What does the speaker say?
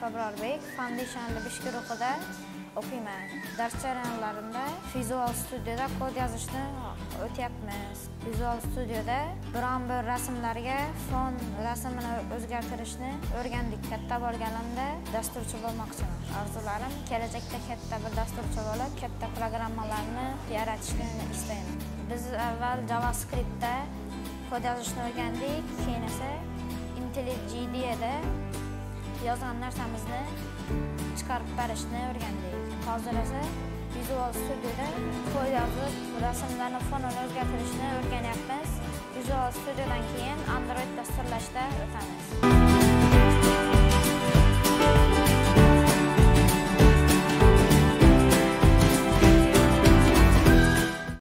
Sabrorbek Foundationli ish guruhida o'qiyman. Dars jarayonlarida Visual Studioda kod yozishni o'tyapmiz. Visual Studioda biron-bir rasmlarga fon rasmini o'zgartirishni o'rgandik. Katta bo'lganimda dasturchi bo'lmoqchiman. Orzularim kelajakda katta bir dasturchi bo'lib, katta programmalarni yaratishni istayman. Biz avval JavaScriptda kod yozishni o'rgandik, keyin esa IntelliJD'da yozgan narsamizni chiqarib berishni o'rgandik. Hozir esa Visual Studioda kod yozib, rasmlarni fonini o'zgartirishni o'rganyapmiz. Visual Studiodan keyin Android dasturlashda o'tamiz.